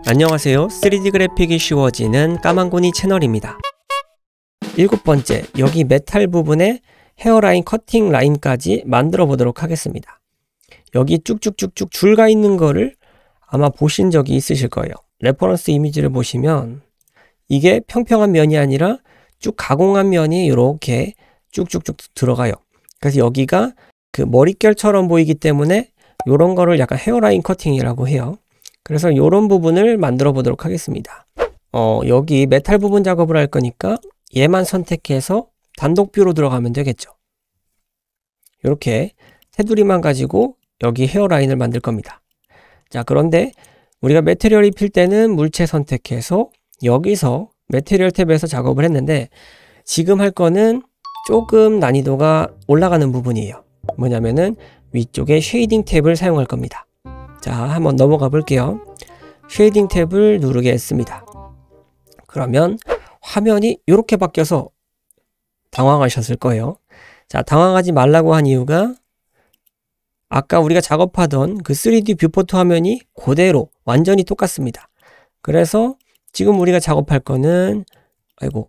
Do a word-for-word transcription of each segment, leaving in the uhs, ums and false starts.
안녕하세요. 쓰리디 그래픽이 쉬워지는 까만고니 채널입니다. 일곱 번째, 여기 메탈 부분에 헤어라인 커팅 라인까지 만들어 보도록 하겠습니다. 여기 쭉쭉쭉쭉 줄가 있는 거를 아마 보신 적이 있으실 거예요. 레퍼런스 이미지를 보시면 이게 평평한 면이 아니라 쭉 가공한 면이 이렇게 쭉쭉쭉 들어가요. 그래서 여기가 그 머릿결처럼 보이기 때문에 이런 거를 약간 헤어라인 커팅이라고 해요. 그래서 이런 부분을 만들어 보도록 하겠습니다. 어, 여기 메탈 부분 작업을 할 거니까 얘만 선택해서 단독 뷰로 들어가면 되겠죠. 이렇게 테두리만 가지고 여기 헤어라인을 만들 겁니다. 자, 그런데 우리가 매테리얼 입힐 때는 물체 선택해서 여기서 매테리얼 탭에서 작업을 했는데 지금 할 거는 조금 난이도가 올라가는 부분이에요. 뭐냐면은 위쪽에 쉐이딩 탭을 사용할 겁니다. 자, 한번 넘어가 볼게요. 쉐이딩 탭을 누르게 했습니다. 그러면 화면이 이렇게 바뀌어서 당황하셨을 거예요. 자, 당황하지 말라고 한 이유가 아까 우리가 작업하던 그 쓰리디 뷰포트 화면이 그대로 완전히 똑같습니다. 그래서 지금 우리가 작업할 거는 아이고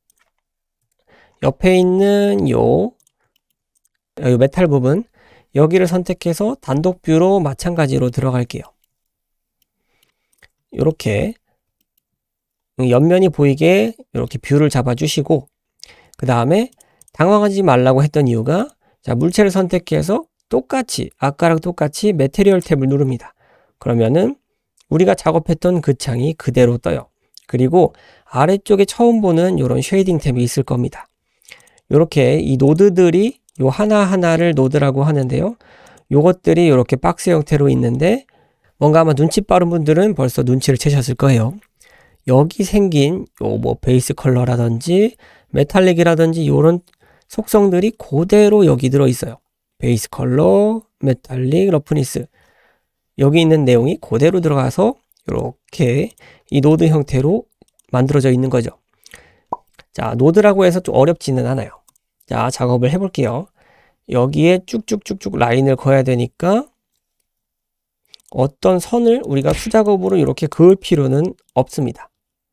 옆에 있는 요, 요 메탈 부분 여기를 선택해서 단독 뷰로 마찬가지로 들어갈게요. 이렇게 옆면이 보이게 이렇게 뷰를 잡아주시고 그 다음에 당황하지 말라고 했던 이유가 자, 물체를 선택해서 똑같이 아까랑 똑같이 매테리얼 탭을 누릅니다. 그러면은 우리가 작업했던 그 창이 그대로 떠요. 그리고 아래쪽에 처음 보는 이런 쉐이딩 탭이 있을 겁니다. 이렇게 이 노드들이 요 하나하나를 노드라고 하는데요. 요것들이 이렇게 박스 형태로 있는데 뭔가 아마 눈치 빠른 분들은 벌써 눈치를 채셨을 거예요. 여기 생긴 요 뭐 베이스 컬러라든지 메탈릭이라든지 요런 속성들이 그대로 여기 들어 있어요. 베이스 컬러, 메탈릭, 러프니스 여기 있는 내용이 그대로 들어가서 이렇게 이 노드 형태로 만들어져 있는 거죠. 자, 노드라고 해서 좀 어렵지는 않아요. 자, 작업을 해볼게요. 여기에 쭉쭉쭉쭉 라인을 그어야 되니까 어떤 선을 우리가 수작업으로 이렇게 그을 필요는 없습니다.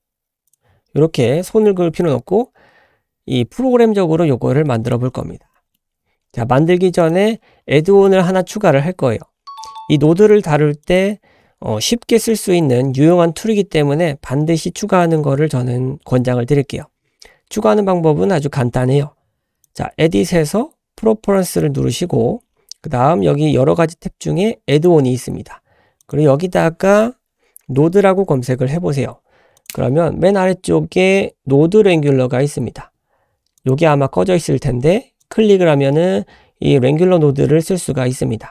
이렇게 손을 그을 필요는 없고 이 프로그램적으로 요거를 만들어 볼 겁니다. 자, 만들기 전에 애드온을 하나 추가를 할 거예요. 이 노드를 다룰 때 어, 쉽게 쓸 수 있는 유용한 툴이기 때문에 반드시 추가하는 거를 저는 권장을 드릴게요. 추가하는 방법은 아주 간단해요. 자, 에딧에서 프로퍼런스를 누르시고 그 다음 여기 여러 가지 탭 중에 애드온이 있습니다. 그리고 여기다가 노드라고 검색을 해보세요. 그러면 맨 아래쪽에 노드 랭귤러가 있습니다. 여기 아마 꺼져 있을 텐데 클릭을 하면은 이 랭귤러 노드를 쓸 수가 있습니다.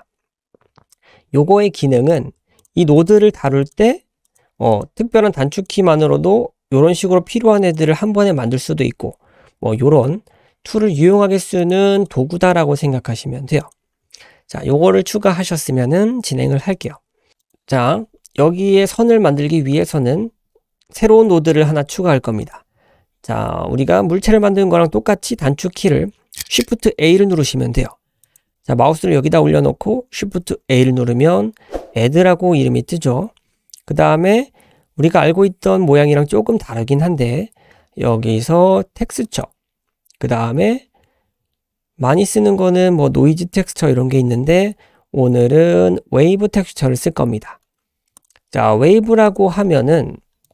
요거의 기능은 이 노드를 다룰 때 어, 특별한 단축키만으로도 이런 식으로 필요한 애들을 한 번에 만들 수도 있고 뭐 요런 툴을 유용하게 쓰는 도구다라고 생각하시면 돼요. 자, 요거를 추가하셨으면은 진행을 할게요. 자, 여기에 선을 만들기 위해서는 새로운 노드를 하나 추가할 겁니다. 자, 우리가 물체를 만드는 거랑 똑같이 단축키를 쉬프트 에이를 누르시면 돼요. 자, 마우스를 여기다 올려놓고 쉬프트 에이를 누르면 애드라고 이름이 뜨죠. 그 다음에 우리가 알고 있던 모양이랑 조금 다르긴 한데 여기서 텍스처 그 다음에 많이 쓰는 거는 뭐 노이즈 텍스처 이런 게 있는데 오늘은 웨이브 텍스처를 쓸 겁니다. 자, 웨이브라고 하면은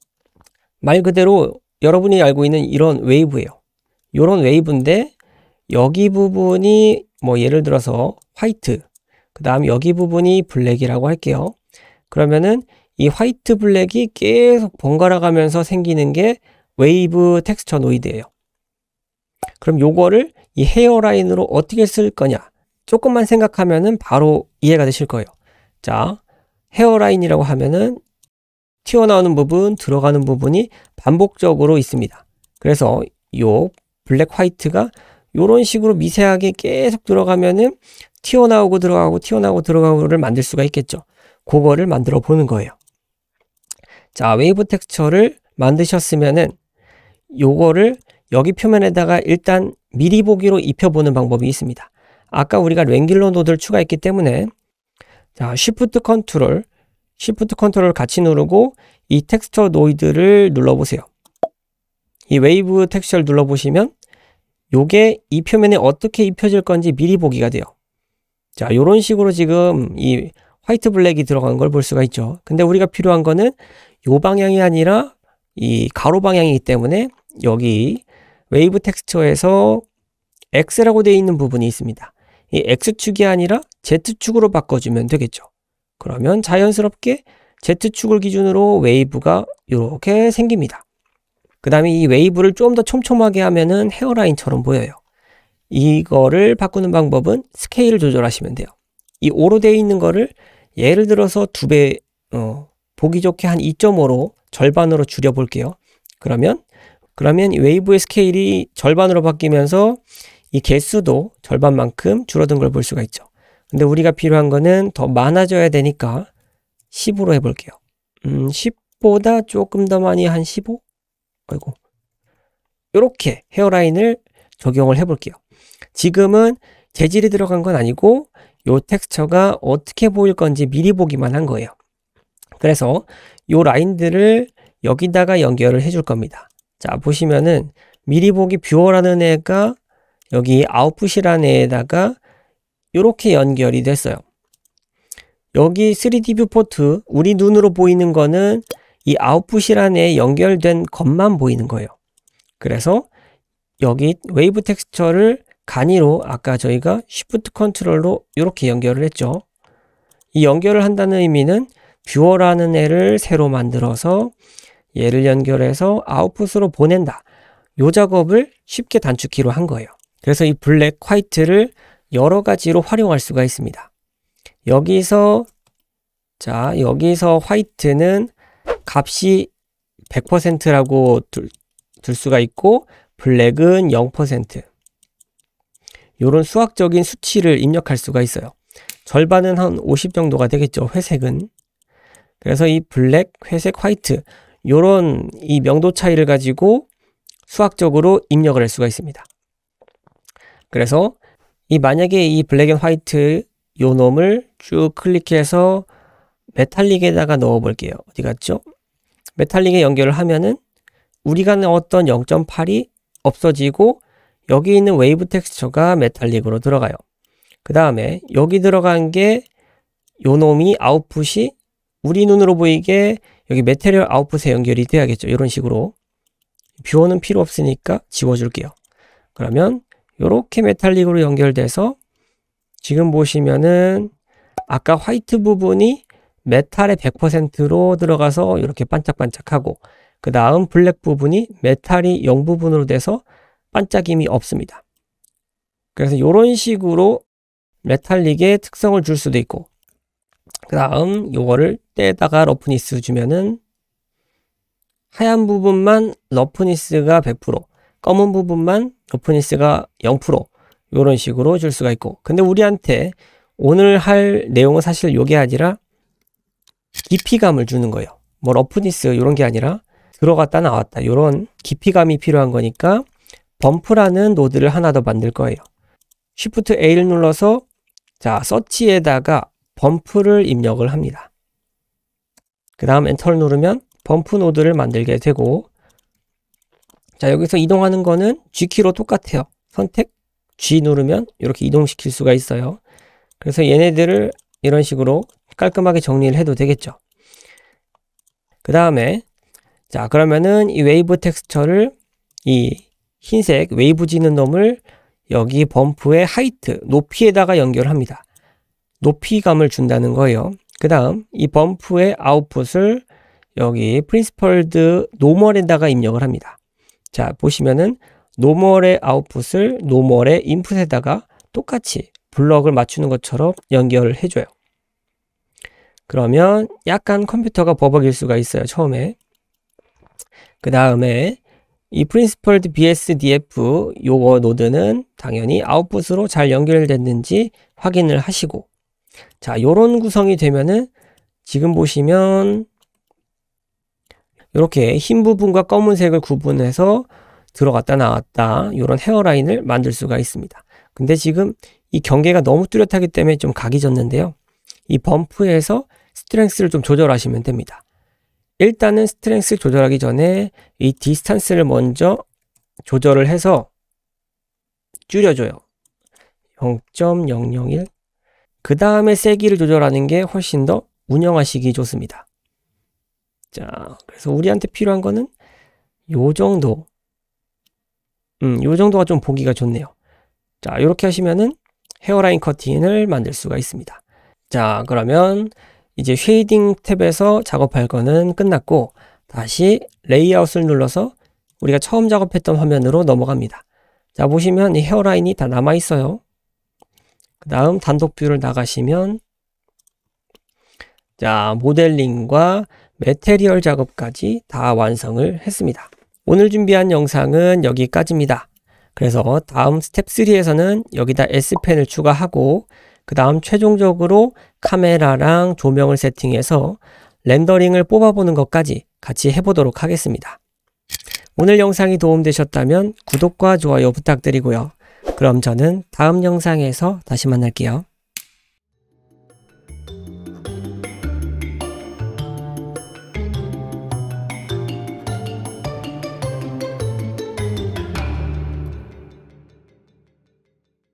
말 그대로 여러분이 알고 있는 이런 웨이브예요. 이런 웨이브인데 여기 부분이 뭐 예를 들어서 화이트 그 다음 여기 부분이 블랙이라고 할게요. 그러면은 이 화이트 블랙이 계속 번갈아 가면서 생기는 게 웨이브 텍스처 노이드예요. 그럼 요거를 이 헤어라인으로 어떻게 쓸 거냐 조금만 생각하면은 바로 이해가 되실 거예요. 자, 헤어라인이라고 하면은 튀어나오는 부분 들어가는 부분이 반복적으로 있습니다. 그래서 요 블랙 화이트가 요런 식으로 미세하게 계속 들어가면은 튀어나오고 들어가고 튀어나오고 들어가고를 만들 수가 있겠죠. 그거를 만들어 보는 거예요. 자, 웨이브 텍스처를 만드셨으면은 요거를 여기 표면에다가 일단 미리 보기로 입혀보는 방법이 있습니다. 아까 우리가 랭귤러 노드를 추가했기 때문에 자, Shift 컨트롤 Shift 컨트롤 같이 누르고 이 텍스처 노이드를 눌러보세요. 이 웨이브 텍스처를 눌러보시면 요게 이 표면에 어떻게 입혀질 건지 미리 보기가 돼요. 자, 요런 식으로 지금 이 화이트 블랙이 들어간 걸 볼 수가 있죠. 근데 우리가 필요한 거는 요 방향이 아니라 이 가로 방향이기 때문에 여기 웨이브 텍스처에서 X라고 되어 있는 부분이 있습니다. 이 X축이 아니라 Z축으로 바꿔주면 되겠죠. 그러면 자연스럽게 Z축을 기준으로 웨이브가 이렇게 생깁니다. 그 다음에 이 웨이브를 좀 더 촘촘하게 하면은 헤어라인처럼 보여요. 이거를 바꾸는 방법은 스케일을 조절하시면 돼요. 이 오로 되어 있는 거를 예를 들어서 두 배, 어, 보기 좋게 한 이 점 오로 절반으로 줄여 볼게요. 그러면, 그러면 이 웨이브의 스케일이 절반으로 바뀌면서 이 개수도 절반만큼 줄어든 걸 볼 수가 있죠. 근데 우리가 필요한 거는 더 많아져야 되니까 십으로 해볼게요. 음, 십보다 조금 더 많이 한 십오? 아이고. 이렇게 헤어라인을 적용을 해볼게요. 지금은 재질이 들어간 건 아니고 요 텍스처가 어떻게 보일 건지 미리 보기만 한 거예요. 그래서 요 라인들을 여기다가 연결을 해줄 겁니다. 자, 보시면은 미리 보기 뷰어라는 애가 여기 아웃풋이라는 애에다가 이렇게 연결이 됐어요. 여기 쓰리디 뷰 포트, 우리 눈으로 보이는 거는 이 아웃풋이라는 애에 연결된 것만 보이는 거예요. 그래서 여기 웨이브 텍스처를 간이로 아까 저희가 Shift 컨트롤로 이렇게 연결을 했죠. 이 연결을 한다는 의미는 뷰어라는 애를 새로 만들어서 얘를 연결해서 아웃풋으로 보낸다. 이 작업을 쉽게 단축키로 한 거예요. 그래서 이 블랙, 화이트를 여러 가지로 활용할 수가 있습니다. 여기서 자 여기서 화이트는 값이 백 퍼센트라고 둘, 둘 수가 있고 블랙은 영 퍼센트. 이런 수학적인 수치를 입력할 수가 있어요. 절반은 한 오십 정도가 되겠죠. 회색은. 그래서 이 블랙, 회색, 화이트 이런 이 명도 차이를 가지고 수학적으로 입력을 할 수가 있습니다. 그래서 이 만약에 이 블랙 앤 화이트 요 놈을 쭉 클릭해서 메탈릭에다가 넣어 볼게요. 어디 갔죠? 메탈릭에 연결을 하면은 우리가 넣었던 영 점 팔이 없어지고 여기 있는 웨이브 텍스처가 메탈릭으로 들어가요. 그 다음에 여기 들어간 게 요 놈이 아웃풋이 우리 눈으로 보이게 여기 메테리얼 아웃풋에 연결이 돼야겠죠. 이런 식으로. 뷰어는 필요 없으니까 지워줄게요. 그러면 이렇게 메탈릭으로 연결돼서 지금 보시면은 아까 화이트 부분이 메탈의 백 퍼센트로 들어가서 이렇게 반짝반짝하고 그 다음 블랙 부분이 메탈이 영 부분으로 돼서 반짝임이 없습니다. 그래서 이런 식으로 메탈릭의 특성을 줄 수도 있고 그 다음 요거를 떼다가 러프니스 주면은 하얀 부분만 러프니스가 백 퍼센트 검은 부분만 러프니스가 영 퍼센트 이런 식으로 줄 수가 있고 근데 우리한테 오늘 할 내용은 사실 요게 아니라 깊이감을 주는 거예요. 뭐 러프니스 이런 게 아니라 들어갔다 나왔다 이런 깊이감이 필요한 거니까 범프라는 노드를 하나 더 만들 거예요. Shift A를 눌러서 자 서치에다가 범프를 입력을 합니다. 그 다음 엔터를 누르면 범프 노드를 만들게 되고 자 여기서 이동하는 거는 G키로 똑같아요. 선택 G 누르면 이렇게 이동시킬 수가 있어요. 그래서 얘네들을 이런 식으로 깔끔하게 정리를 해도 되겠죠. 그 다음에 자 그러면은 이 웨이브 텍스처를 이 흰색 웨이브 지는 놈을 여기 범프의 하이트 높이에다가 연결합니다. 높이감을 준다는 거예요. 그 다음 이 범프의 아웃풋을 여기 프린시펄드 노멀에다가 입력을 합니다. 자 보시면은 노멀의 아웃풋을 노멀의 인풋에다가 똑같이 블럭을 맞추는 것처럼 연결을 해줘요. 그러면 약간 컴퓨터가 버벅일 수가 있어요. 처음에. 그 다음에 이 프린시펄드 비에스디에프 요거 노드는 당연히 아웃풋으로 잘 연결됐는지 확인을 하시고 자 요런 구성이 되면은 지금 보시면 이렇게 흰 부분과 검은색을 구분해서 들어갔다 나왔다 이런 헤어라인을 만들 수가 있습니다. 근데 지금 이 경계가 너무 뚜렷하기 때문에 좀 각이 졌는데요. 이 범프에서 스트렝스를 좀 조절하시면 됩니다. 일단은 스트렝스 조절하기 전에 이 디스턴스를 먼저 조절을 해서 줄여줘요. 영 점 영영일. 그 다음에 세기를 조절하는 게 훨씬 더 운영하시기 좋습니다. 자, 그래서 우리한테 필요한 거는 요 정도. 음, 요 정도가 좀 보기가 좋네요. 자, 이렇게 하시면은 헤어라인 커팅을 만들 수가 있습니다. 자, 그러면 이제 쉐이딩 탭에서 작업할 거는 끝났고, 다시 레이아웃을 눌러서 우리가 처음 작업했던 화면으로 넘어갑니다. 자, 보시면 이 헤어라인이 다 남아 있어요. 그 다음 단독 뷰를 나가시면, 자, 모델링과 매테리얼 작업까지 다 완성을 했습니다. 오늘 준비한 영상은 여기까지입니다. 그래서 다음 스텝 삼에서는 여기다 S펜을 추가하고, 그 다음 최종적으로 카메라랑 조명을 세팅해서 렌더링을 뽑아보는 것까지 같이 해보도록 하겠습니다. 오늘 영상이 도움되셨다면 구독과 좋아요 부탁드리고요. 그럼 저는 다음 영상에서 다시 만날게요.